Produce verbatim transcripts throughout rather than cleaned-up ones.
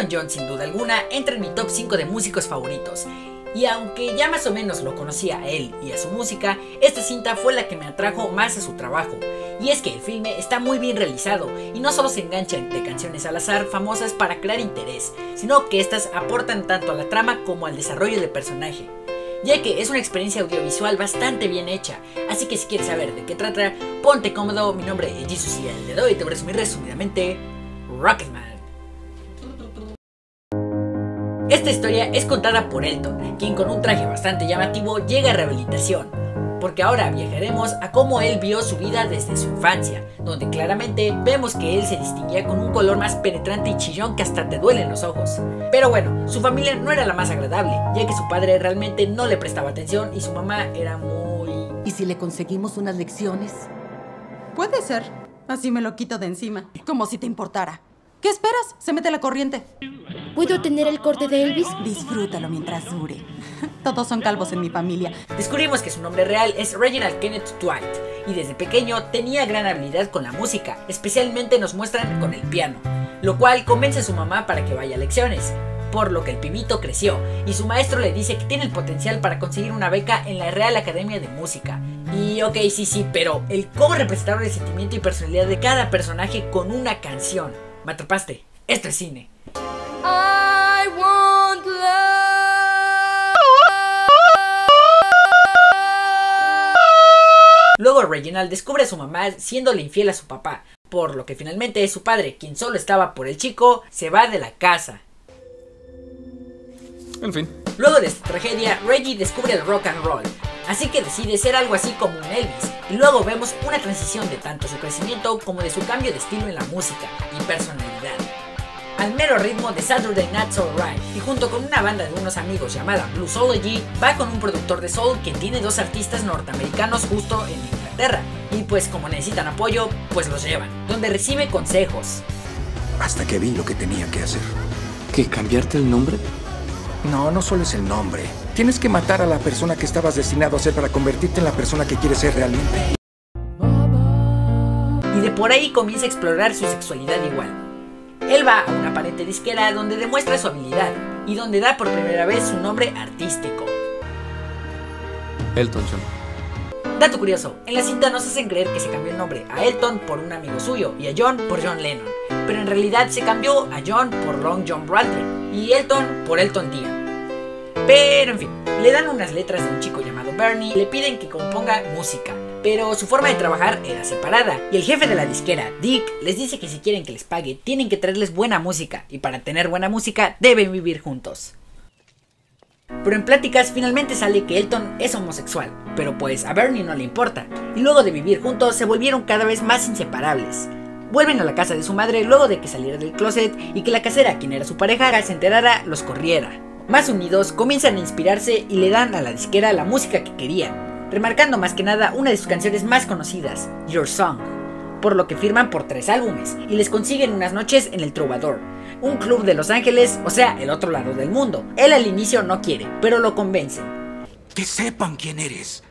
Elton John, sin duda alguna, entra en mi top cinco de músicos favoritos. Y aunque ya más o menos lo conocía a él y a su música, esta cinta fue la que me atrajo más a su trabajo. Y es que el filme está muy bien realizado y no solo se enganchan de canciones al azar famosas para crear interés, sino que estas aportan tanto a la trama como al desarrollo del personaje, ya que es una experiencia audiovisual bastante bien hecha. Así que si quieres saber de qué trata, ponte cómodo. Mi nombre es Jesus y el día de hoy te voy a resumir resumidamente Rocketman. Esta historia es contada por Elton, quien con un traje bastante llamativo llega a rehabilitación, porque ahora viajaremos a cómo él vio su vida desde su infancia, donde claramente vemos que él se distinguía con un color más penetrante y chillón que hasta te duelen los ojos. Pero bueno, su familia no era la más agradable, ya que su padre realmente no le prestaba atención y su mamá era muy... ¿Y si le conseguimos unas lecciones? Puede ser, así me lo quito de encima, como si te importara. ¿Qué esperas? Se mete la corriente. ¿Puedo tener el corte de Elvis? Disfrútalo mientras dure. Todos son calvos en mi familia. Descubrimos que su nombre real es Reginald Kenneth Dwight, y desde pequeño tenía gran habilidad con la música, especialmente nos muestran con el piano, lo cual convence a su mamá para que vaya a lecciones, por lo que el pibito creció, y su maestro le dice que tiene el potencial para conseguir una beca en la Real Academia de Música. Y ok, sí, sí, pero el cómo representaron el sentimiento y personalidad de cada personaje con una canción. Me atrapaste, esto es cine. I want love. Luego Reginald descubre a su mamá siéndole infiel a su papá, por lo que finalmente su padre, quien solo estaba por el chico, se va de la casa. En fin. Luego de esta tragedia, Reggie descubre el rock and roll, así que decide ser algo así como un Elvis, y luego vemos una transición de tanto su crecimiento como de su cambio de estilo en la música y personalidad, al mero ritmo de Saturday Night Alright, y junto con una banda de unos amigos llamada Bluesology, va con un productor de soul que tiene dos artistas norteamericanos justo en Inglaterra, y pues como necesitan apoyo, pues los llevan, donde recibe consejos. Hasta que vi lo que tenía que hacer. ¿Qué, cambiarte el nombre? No, no solo es el nombre. Tienes que matar a la persona que estabas destinado a ser para convertirte en la persona que quieres ser realmente. Y de por ahí comienza a explorar su sexualidad igual. Él va a una aparente disquera donde demuestra su habilidad y donde da por primera vez su nombre artístico. Elton John. Dato curioso, en la cinta nos hacen creer que se cambió el nombre a Elton por un amigo suyo y a John por John Lennon, pero en realidad se cambió a John por Long John Bradley y Elton por Elton Dean. Pero en fin, le dan unas letras de un chico llamado Bernie y le piden que componga música, pero su forma de trabajar era separada, y el jefe de la disquera, Dick, les dice que si quieren que les pague, tienen que traerles buena música, y para tener buena música deben vivir juntos. Pero en pláticas finalmente sale que Elton es homosexual, pero pues a Bernie no le importa, y luego de vivir juntos se volvieron cada vez más inseparables. Vuelven a la casa de su madre luego de que saliera del closet y que la casera, quien era su pareja, se enterara, los corriera. Más unidos, comienzan a inspirarse y le dan a la disquera la música que querían, remarcando más que nada una de sus canciones más conocidas, Your Song, por lo que firman por tres álbumes y les consiguen unas noches en el Troubadour, un club de Los Ángeles, o sea, el otro lado del mundo. Él al inicio no quiere, pero lo convencen. Que sepan quién eres.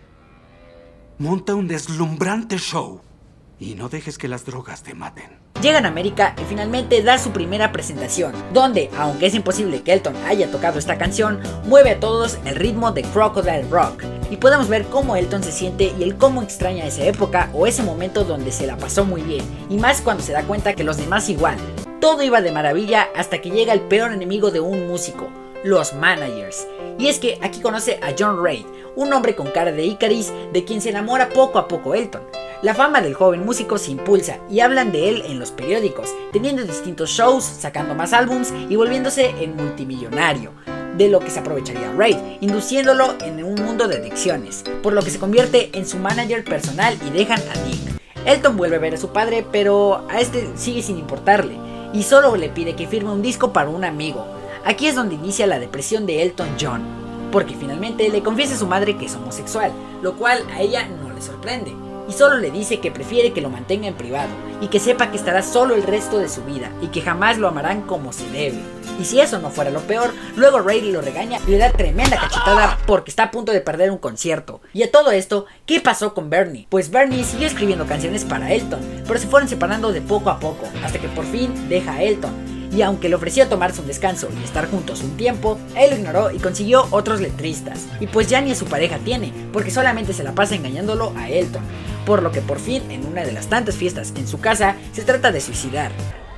Monta un deslumbrante show y no dejes que las drogas te maten. Llegan a América y finalmente da su primera presentación, donde, aunque es imposible que Elton haya tocado esta canción, mueve a todos el ritmo de Crocodile Rock, y podemos ver cómo Elton se siente y el cómo extraña esa época o ese momento donde se la pasó muy bien, y más cuando se da cuenta que los demás igual. Todo iba de maravilla hasta que llega el peor enemigo de un músico, los managers. Y es que aquí conoce a John Reid, un hombre con cara de Icarus, de quien se enamora poco a poco Elton. La fama del joven músico se impulsa y hablan de él en los periódicos, teniendo distintos shows, sacando más álbums y volviéndose en multimillonario, de lo que se aprovecharía Reid, induciéndolo en un mundo de adicciones, por lo que se convierte en su manager personal y dejan a Dick. Elton vuelve a ver a su padre, pero a este sigue sin importarle, y solo le pide que firme un disco para un amigo. Aquí es donde inicia la depresión de Elton John, porque finalmente le confiesa a su madre que es homosexual, lo cual a ella no le sorprende, y solo le dice que prefiere que lo mantenga en privado, y que sepa que estará solo el resto de su vida, y que jamás lo amarán como se debe. Y si eso no fuera lo peor, luego Reid lo regaña y le da tremenda cachetada porque está a punto de perder un concierto. Y a todo esto, ¿qué pasó con Bernie? Pues Bernie siguió escribiendo canciones para Elton, pero se fueron separando de poco a poco, hasta que por fin deja a Elton. y aunque le ofreció tomarse un descanso y estar juntos un tiempo, él lo ignoró y consiguió otros letristas, y pues ya ni a su pareja tiene, porque solamente se la pasa engañándolo a Elton, por lo que por fin en una de las tantas fiestas en su casa se trata de suicidar.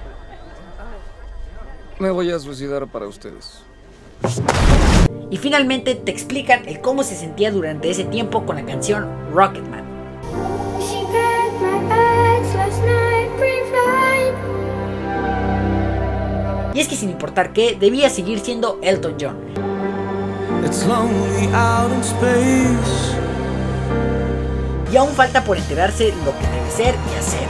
Me voy a suicidar para ustedes. Y finalmente te explican el cómo se sentía durante ese tiempo con la canción Rocketman. Y es que sin importar qué, debía seguir siendo Elton John. Y aún falta por enterarse lo que debe ser y hacer.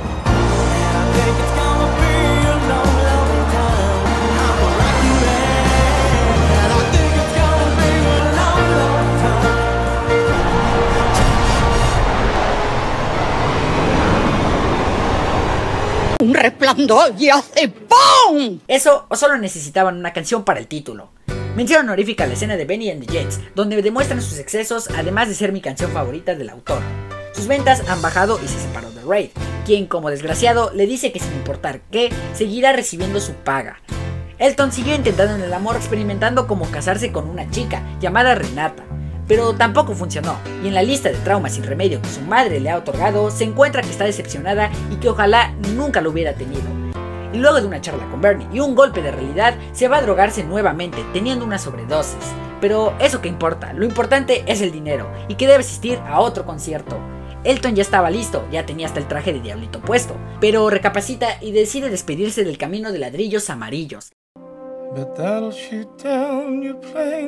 Un resplandor y hace ¡pum! Eso o solo necesitaban una canción para el título. Mención honorífica a la escena de Benny and the Jets, donde demuestran sus excesos, además de ser mi canción favorita del autor. Sus ventas han bajado y se separó de Reid, quien como desgraciado le dice que sin importar qué, seguirá recibiendo su paga. Elton siguió intentando en el amor, experimentando como casarse con una chica llamada Renata, pero tampoco funcionó, y en la lista de traumas sin remedio que su madre le ha otorgado, se encuentra que está decepcionada y que ojalá nunca lo hubiera tenido. Y luego de una charla con Bernie y un golpe de realidad, se va a drogarse nuevamente, teniendo una sobredosis. Pero eso que importa, lo importante es el dinero, y que debe asistir a otro concierto. Elton ya estaba listo, ya tenía hasta el traje de diablito puesto, pero recapacita y decide despedirse del camino de ladrillos amarillos. But that'll shoot down your plane.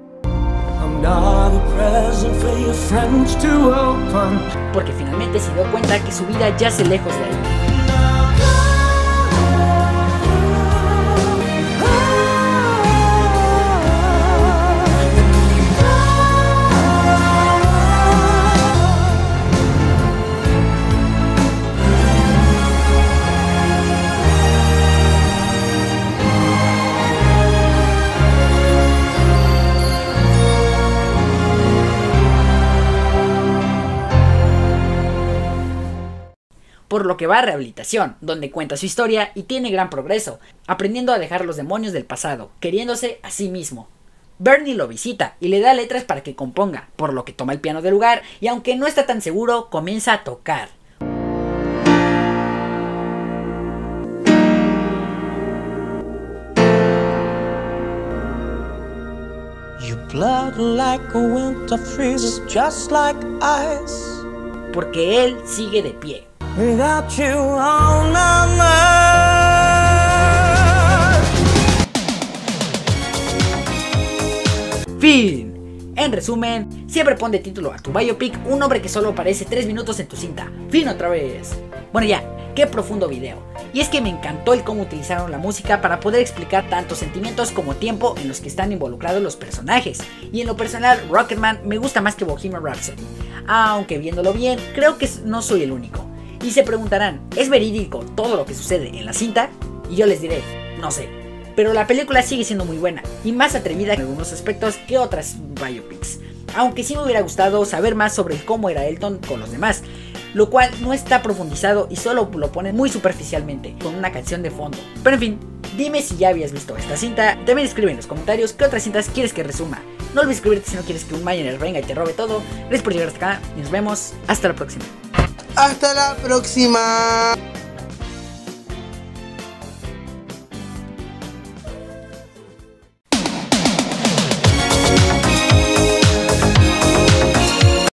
Porque finalmente se dio cuenta que su vida yace lejos de ahí. Por lo que va a rehabilitación, donde cuenta su historia y tiene gran progreso, aprendiendo a dejar los demonios del pasado, queriéndose a sí mismo. Bernie lo visita y le da letras para que componga, por lo que toma el piano del lugar y aunque no está tan seguro, comienza a tocar. Your blood like a winter freezes just like ice. Porque él sigue de pie. Without you on my mind. Fin. En resumen, siempre pon de título a tu biopic un hombre que solo aparece tres minutos en tu cinta. Fin otra vez. Bueno ya, qué profundo video. Y es que me encantó el cómo utilizaron la música para poder explicar tantos sentimientos como tiempo en los que están involucrados los personajes. Y en lo personal, Rocketman me gusta más que Bohemian Rhapsody. Aunque viéndolo bien, creo que no soy el único. Y se preguntarán, ¿es verídico todo lo que sucede en la cinta? Y yo les diré, no sé. Pero la película sigue siendo muy buena y más atrevida en algunos aspectos que otras biopics. Aunque sí me hubiera gustado saber más sobre cómo era Elton con los demás, lo cual no está profundizado y solo lo ponen muy superficialmente, con una canción de fondo. Pero en fin, dime si ya habías visto esta cinta, también escribe en los comentarios qué otras cintas quieres que resuma. No olvides suscribirte si no quieres que un miner venga y te robe todo. Gracias por llegar hasta acá y nos vemos hasta la próxima. Hasta la próxima.